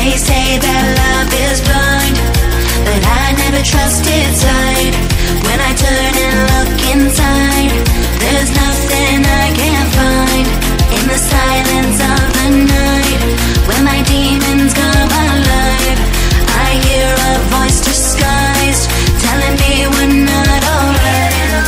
They say that love is blind, but I never trusted sight. When I turn and look inside, there's nothing I can't find. In the silence of the night, when my demons come alive, I hear a voice disguised, telling me we're not alright.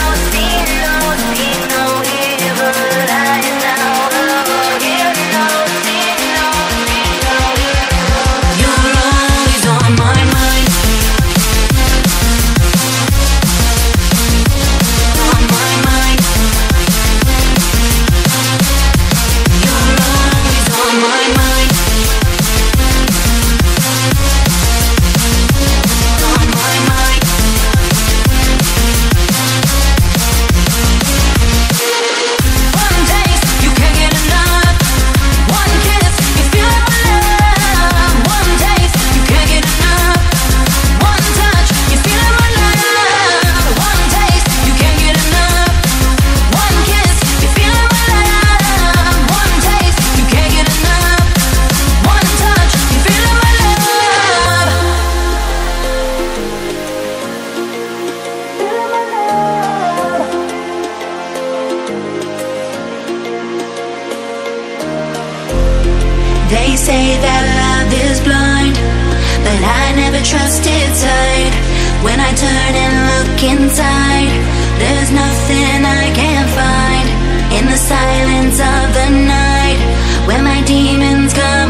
They say that love is blind, but I never trusted sight. When I turn and look inside, there's nothing I can't find. In the silence of the night, when my demons come